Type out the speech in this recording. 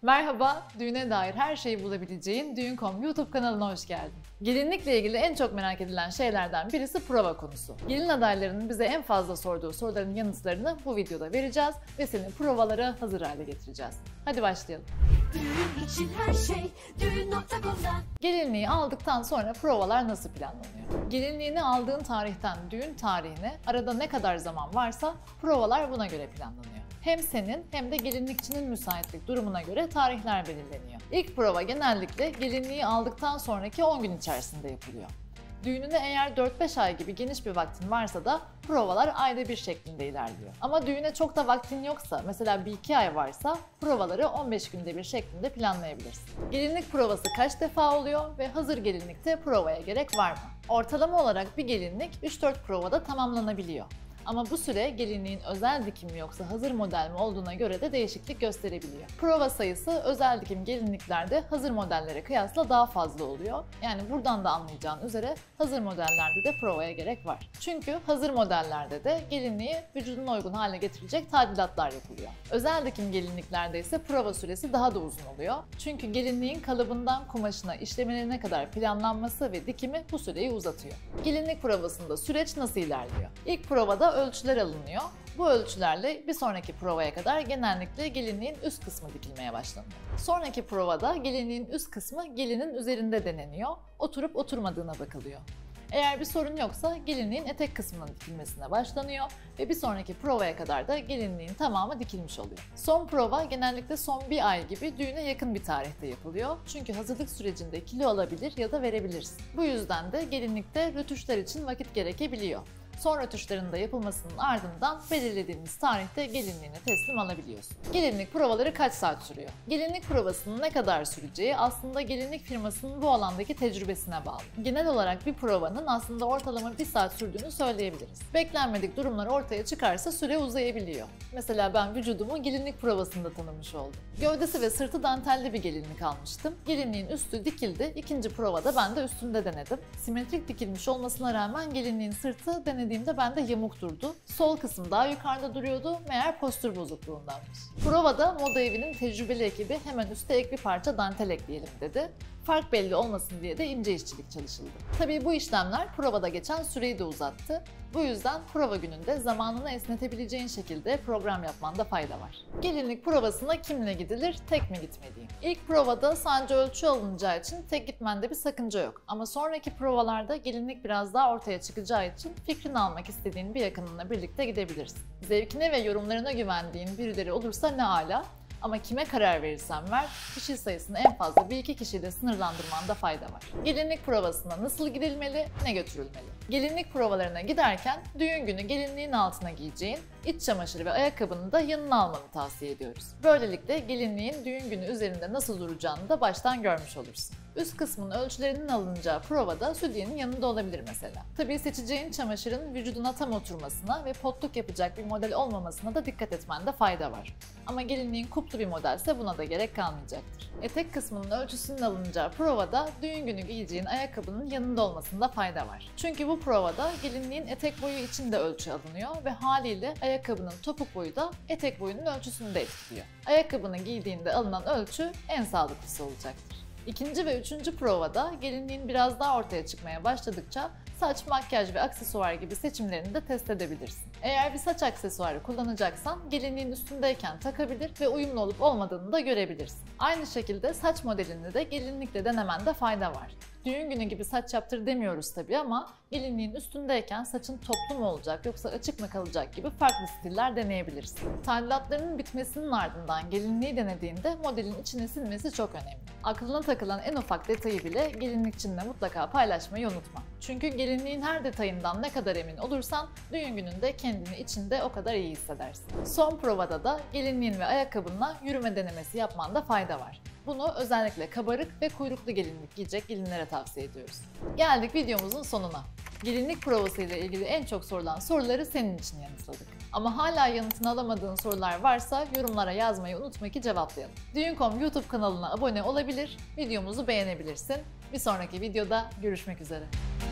Merhaba, düğüne dair her şeyi bulabileceğin Düğün.com YouTube kanalına hoş geldin. Gelinlikle ilgili en çok merak edilen şeylerden birisi prova konusu. Gelin adaylarının bize en fazla sorduğu soruların yanıtlarını bu videoda vereceğiz ve seni provalara hazır hale getireceğiz. Hadi başlayalım. Düğün için her şey Düğün.com'da. Gelinliği aldıktan sonra provalar nasıl planlanıyor? Gelinliğini aldığın tarihten düğün tarihine arada ne kadar zaman varsa provalar buna göre planlanıyor. Hem senin hem de gelinlikçinin müsaitlik durumuna göre tarihler belirleniyor. İlk prova genellikle gelinliği aldıktan sonraki 10 gün içerisinde yapılıyor. Düğününe eğer 4-5 ay gibi geniş bir vaktin varsa da provalar ayda bir şeklinde ilerliyor. Ama düğüne çok da vaktin yoksa, mesela 1-2 ay varsa provaları 15 günde bir şeklinde planlayabilirsin. Gelinlik provası kaç defa oluyor ve hazır gelinlikte provaya gerek var mı? Ortalama olarak bir gelinlik 3-4 provada tamamlanabiliyor. Ama bu süre gelinliğin özel dikim mi yoksa hazır model mi olduğuna göre de değişiklik gösterebiliyor. Prova sayısı özel dikim gelinliklerde hazır modellere kıyasla daha fazla oluyor. Yani buradan da anlayacağın üzere hazır modellerde de provaya gerek var. Çünkü hazır modellerde de gelinliği vücuduna uygun hale getirecek tadilatlar yapılıyor. Özel dikim gelinliklerde ise prova süresi daha da uzun oluyor. Çünkü gelinliğin kalıbından kumaşına, işlemelerine kadar planlanması ve dikimi bu süreyi uzatıyor. Gelinlik provasında süreç nasıl ilerliyor? İlk provada ölçüler alınıyor. Bu ölçülerle bir sonraki provaya kadar genellikle gelinliğin üst kısmı dikilmeye başlanıyor. Sonraki provada gelinliğin üst kısmı gelinin üzerinde deneniyor. Oturup oturmadığına bakılıyor. Eğer bir sorun yoksa gelinliğin etek kısmının dikilmesine başlanıyor ve bir sonraki provaya kadar da gelinliğin tamamı dikilmiş oluyor. Son prova genellikle son bir ay gibi düğüne yakın bir tarihte yapılıyor. Çünkü hazırlık sürecinde kilo alabilir ya da verebilirsin. Bu yüzden de gelinlikte rötuşlar için vakit gerekebiliyor. Son rötuşların da yapılmasının ardından belirlediğimiz tarihte gelinliğini teslim alabiliyorsun. Gelinlik provaları kaç saat sürüyor? Gelinlik provasının ne kadar süreceği aslında gelinlik firmasının bu alandaki tecrübesine bağlı. Genel olarak bir provanın aslında ortalama 1 saat sürdüğünü söyleyebiliriz. Beklenmedik durumlar ortaya çıkarsa süre uzayabiliyor. Mesela ben vücudumu gelinlik provasında tanımış oldum. Gövdesi ve sırtı dantelli bir gelinlik almıştım. Gelinliğin üstü dikildi. İkinci provada ben de üstünde denedim. Simetrik dikilmiş olmasına rağmen gelinliğin sırtı denediğimde bende yamuk durdu. Sol kısım daha yukarıda duruyordu. Meğer postür bozukluğundanmış. Provada moda evinin tecrübeli ekibi hemen üste ek bir parça dantel ekleyelim dedi. Fark belli olmasın diye de ince işçilik çalışıldı. Tabii bu işlemler provada geçen süreyi de uzattı. Bu yüzden prova gününde zamanını esnetebileceğin şekilde program yapmanda fayda var. Gelinlik provasına kimle gidilir, tek mi gitmeliyim? İlk provada sadece ölçü alınacağı için tek gitmende bir sakınca yok. Ama sonraki provalarda gelinlik biraz daha ortaya çıkacağı için fikrini almak istediğin bir yakınınla birlikte gidebilirsin. Zevkine ve yorumlarına güvendiğin birileri olursa ne âlâ. Ama kime karar verirsen ver, kişi sayısını en fazla 1-2 kişiyle sınırlandırmanda fayda var. Gelinlik provasına nasıl gidilmeli, ne götürülmeli? Gelinlik provalarına giderken düğün günü gelinliğin altına giyeceğin iç çamaşırı ve ayakkabını da yanına almanı tavsiye ediyoruz. Böylelikle gelinliğin düğün günü üzerinde nasıl duracağını da baştan görmüş olursun. Üst kısmın ölçülerinin alınacağı provada sütyenin yanında olabilir mesela. Tabii seçeceğin çamaşırın vücuduna tam oturmasına ve potluk yapacak bir model olmamasına da dikkat etmende fayda var. Ama gelinliğin kuplu bir modelse buna da gerek kalmayacaktır. Etek kısmının ölçüsünün alınacağı provada düğün günü giyeceğin ayakkabının yanında olmasında fayda var. Çünkü bu provada gelinliğin etek boyu için de ölçü alınıyor ve haliyle ayakkabının topuk boyu da etek boyunun ölçüsünü de etkiliyor. Ayakkabını giydiğinde alınan ölçü en sağlıklısı olacaktır. İkinci ve üçüncü provada gelinliğin biraz daha ortaya çıkmaya başladıkça saç, makyaj ve aksesuar gibi seçimlerini de test edebilirsin. Eğer bir saç aksesuarı kullanacaksan gelinliğin üstündeyken takabilir ve uyumlu olup olmadığını da görebilirsin. Aynı şekilde saç modelini de gelinlikle denemende fayda var. Düğün günü gibi saç yaptır demiyoruz tabii ama gelinliğin üstündeyken saçın toplu mu olacak yoksa açık mı kalacak gibi farklı stiller deneyebilirsin. Tadilatlarının bitmesinin ardından gelinliği denediğinde modelin içine sinmesi çok önemli. Aklına takılan en ufak detayı bile gelinlikçinle mutlaka paylaşmayı unutma. Çünkü gelinliğin her detayından ne kadar emin olursan düğün gününde kendini içinde o kadar iyi hissedersin. Son provada da gelinliğin ve ayakkabınla yürüme denemesi yapmanda fayda var. Bunu özellikle kabarık ve kuyruklu gelinlik giyecek gelinlere tavsiye ediyoruz. Geldik videomuzun sonuna. Gelinlik provası ile ilgili en çok sorulan soruları senin için yanıtladık. Ama hala yanıtını alamadığın sorular varsa yorumlara yazmayı unutma ki cevaplayalım. Düğün.com YouTube kanalına abone olabilir, videomuzu beğenebilirsin. Bir sonraki videoda görüşmek üzere.